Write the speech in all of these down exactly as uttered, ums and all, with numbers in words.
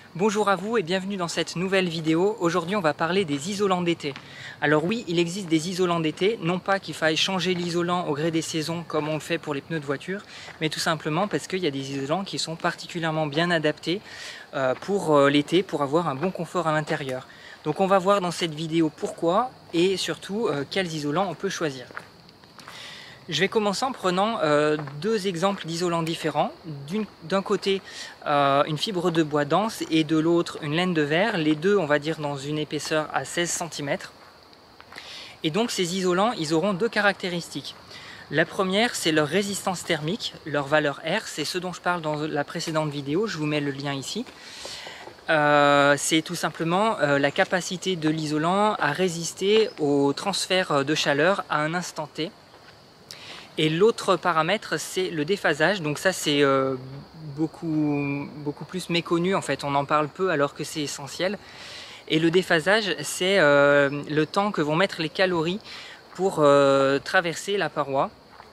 Bonjour à vous et bienvenue dans cette nouvelle vidéo. Aujourd'hui on va parler des isolants d'été. Alors oui, il existe des isolants d'été, non pas qu'il faille changer l'isolant au gré des saisons comme on le fait pour les pneus de voiture, mais tout simplement parce qu'il y a des isolants qui sont particulièrement bien adaptés euh, pour euh, l'été, pour avoir un bon confort à l'intérieur. Donc on va voir dans cette vidéo pourquoi et surtout euh, quels isolants on peut choisir. Je vais commencer en prenant euh, deux exemples d'isolants différents. D'un côté, euh, une fibre de bois dense et de l'autre, une laine de verre. Les deux, on va dire, dans une épaisseur à seize centimètres. Et donc, ces isolants, ils auront deux caractéristiques. La première, c'est leur résistance thermique, leur valeur R. C'est ce dont je parle dans la précédente vidéo. Je vous mets le lien ici. Euh, c'est tout simplement euh, la capacité de l'isolant à résister au transfert de chaleur à un instant T. Et l'autre paramètre, c'est le déphasage. Donc ça, c'est euh, beaucoup, beaucoup plus méconnu. En fait, on en parle peu alors que c'est essentiel. Et le déphasage, c'est euh, le temps que vont mettre les calories pour euh, traverser la paroi.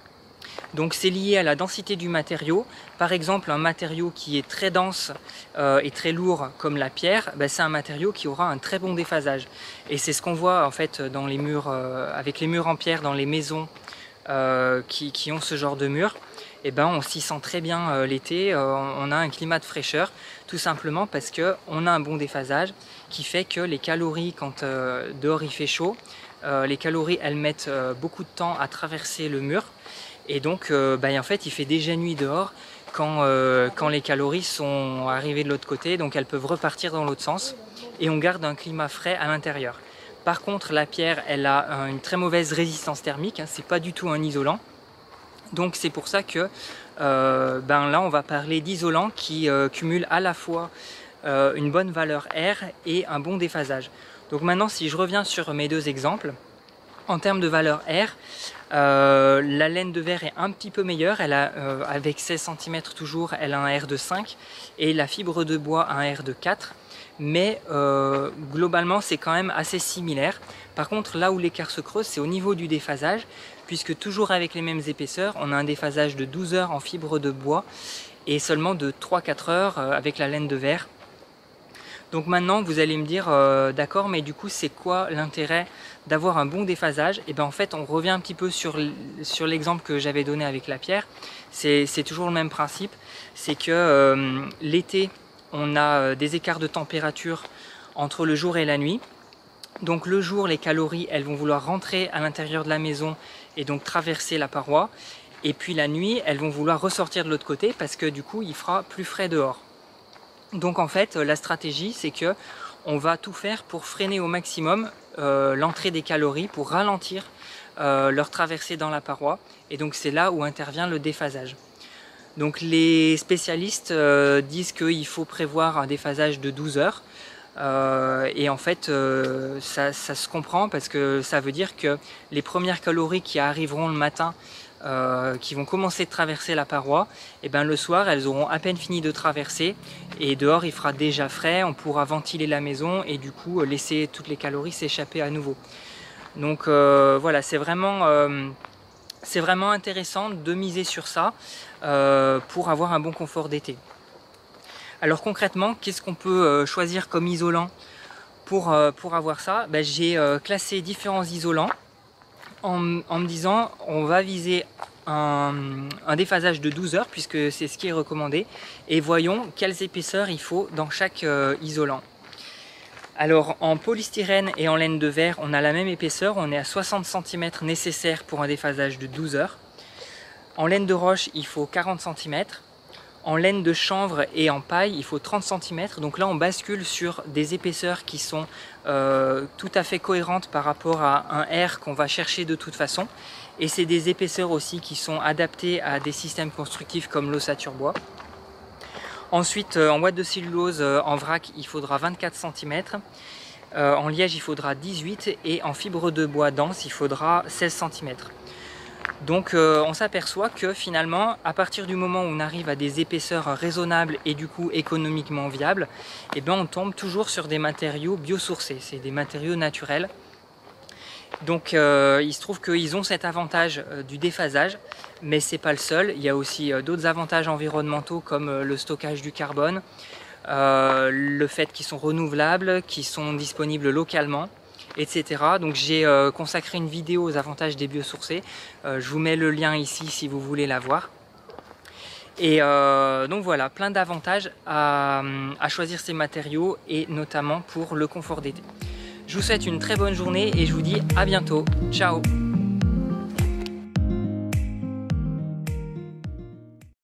Donc c'est lié à la densité du matériau. Par exemple, un matériau qui est très dense euh, et très lourd comme la pierre, ben, c'est un matériau qui aura un très bon déphasage. Et c'est ce qu'on voit en fait dans les murs, euh, avec les murs en pierre dans les maisons Euh, qui, qui ont ce genre de mur, et ben on s'y sent très bien euh, l'été, euh, on a un climat de fraîcheur, tout simplement parce qu'on a un bon déphasage qui fait que les calories, quand euh, dehors il fait chaud, euh, les calories elles mettent euh, beaucoup de temps à traverser le mur, et donc euh, ben, en fait il fait déjà nuit dehors quand, euh, quand les calories sont arrivées de l'autre côté, donc elles peuvent repartir dans l'autre sens, et on garde un climat frais à l'intérieur. Par contre, la pierre, elle a une très mauvaise résistance thermique, hein, c'est pas du tout un isolant. Donc c'est pour ça que euh, ben là, on va parler d'isolants qui euh, cumulent à la fois euh, une bonne valeur R et un bon déphasage. Donc maintenant, si je reviens sur mes deux exemples, en termes de valeur R, euh, la laine de verre est un petit peu meilleure, elle a, euh, avec seize centimètres toujours, elle a un R de cinq, et la fibre de bois a un R de quatre. Mais euh, globalement c'est quand même assez similaire. Par contre, là où l'écart se creuse, c'est au niveau du déphasage, puisque toujours avec les mêmes épaisseurs, on a un déphasage de douze heures en fibre de bois et seulement de trois à quatre heures avec la laine de verre. Donc maintenant vous allez me dire euh, d'accord, mais du coup c'est quoi l'intérêt d'avoir un bon déphasage? Et bien en fait on revient un petit peu sur, sur l'exemple que j'avais donné avec la pierre. C'est toujours le même principe, c'est que euh, l'été on a des écarts de température entre le jour et la nuit. Donc le jour, les calories, elles vont vouloir rentrer à l'intérieur de la maison et donc traverser la paroi. Et puis la nuit, elles vont vouloir ressortir de l'autre côté parce que du coup, il fera plus frais dehors. Donc en fait, la stratégie, c'est que on va tout faire pour freiner au maximum euh, l'entrée des calories, pour ralentir euh, leur traversée dans la paroi. Et donc c'est là où intervient le déphasage. Donc les spécialistes euh, disent qu'il faut prévoir un déphasage de douze heures euh, et en fait euh, ça, ça se comprend parce que ça veut dire que les premières calories qui arriveront le matin, euh, qui vont commencer de traverser la paroi, et ben le soir elles auront à peine fini de traverser et dehors il fera déjà frais, on pourra ventiler la maison et du coup laisser toutes les calories s'échapper à nouveau. Donc euh, voilà, c'est vraiment... Euh, C'est vraiment intéressant de miser sur ça euh, pour avoir un bon confort d'été. Alors concrètement, qu'est-ce qu'on peut euh, choisir comme isolant pour, euh, pour avoir ça? Ben, j'ai euh, classé différents isolants en, en me disant on va viser un, un déphasage de douze heures puisque c'est ce qui est recommandé, et voyons quelles épaisseurs il faut dans chaque euh, isolant. Alors en polystyrène et en laine de verre, on a la même épaisseur, on est à soixante centimètres nécessaires pour un déphasage de douze heures. En laine de roche, il faut quarante centimètres. En laine de chanvre et en paille, il faut trente centimètres. Donc là, on bascule sur des épaisseurs qui sont euh, tout à fait cohérentes par rapport à un R qu'on va chercher de toute façon. Et c'est des épaisseurs aussi qui sont adaptées à des systèmes constructifs comme l'ossature bois. Ensuite, en boîte de cellulose, en vrac, il faudra vingt-quatre centimètres. Euh, en liège, il faudra dix-huit. Et en fibre de bois dense, il faudra seize centimètres. Donc euh, on s'aperçoit que finalement, à partir du moment où on arrive à des épaisseurs raisonnables et du coup économiquement viables, eh ben, on tombe toujours sur des matériaux biosourcés, c'est des matériaux naturels. Donc euh, il se trouve qu'ils ont cet avantage euh, du déphasage, mais c'est pas le seul. Il y a aussi euh, d'autres avantages environnementaux comme euh, le stockage du carbone, euh, le fait qu'ils sont renouvelables, qu'ils sont disponibles localement, et cetera. Donc j'ai euh, consacré une vidéo aux avantages des biosourcés. Euh, je vous mets le lien ici si vous voulez la voir. Et euh, donc voilà, plein d'avantages à, à choisir ces matériaux et notamment pour le confort d'été. Je vous souhaite une très bonne journée et je vous dis à bientôt. Ciao!